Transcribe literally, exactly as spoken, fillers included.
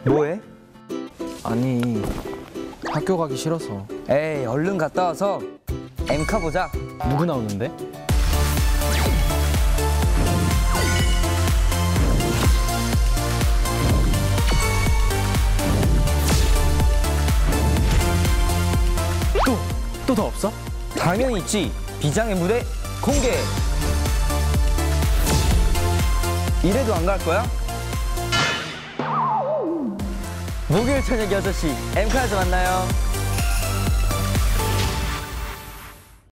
뭐해? 아니, 학교 가기 싫어서. 에이, 얼른 갔다 와서 엠카 보자. 누구 나오는데? 또! 또 더 없어? 당연히 있지. 비장의 무대 공개. 이래도 안 갈 거야? 목요일 저녁 여섯 시 엠카에서 만나요.